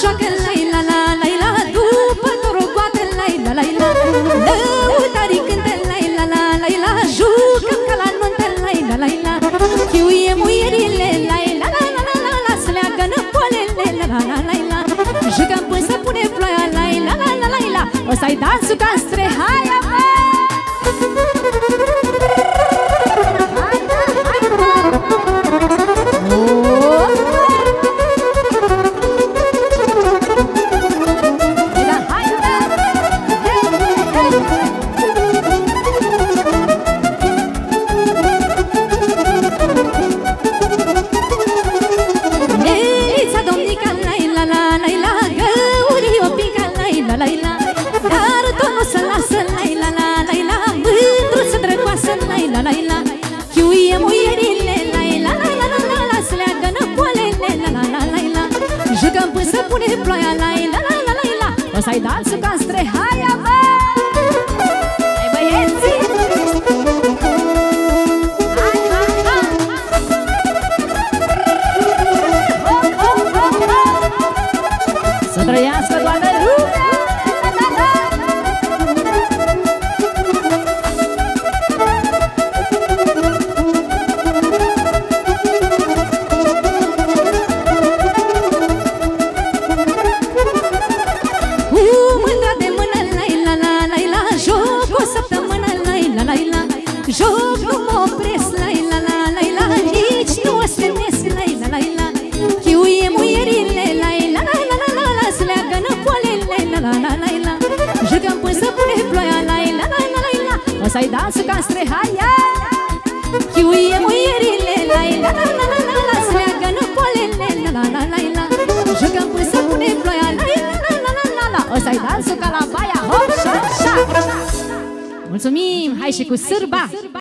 joacă la la la la la, după torogoată la la la la, lăutarii cântă la la la la la, jucăm ca la nuntă la la la la, chiuie muierile la la la la la la, să leagă năpoalele la la la la la, jucăm până să pune ploaia la la la la la la, o să-i dansul ca spre haia. Jucăm până să pune ploaia la la la la la la, o să-i dansul ca spre haia, bă! Hai băieții! Hai, hai, hai! Să trăiască toată lumea! Joc, nu mă opresc, la la la la la, nici nu o stănesc, la la la la, chiuie muierile, la la la la la la, să leagă năpoalele, la la la la la, jucăm până să pune ploaia, la la la la la la, o să-i dansul ca spre haia, chiuie muierile, la la la la la la, să leagă năpoalele, la la la la la, jucăm până să pune ploaia, la la la la la la, o să-i dansul ca la baia, hop, șa, șa. Mulțumim! Hai și cu sârba!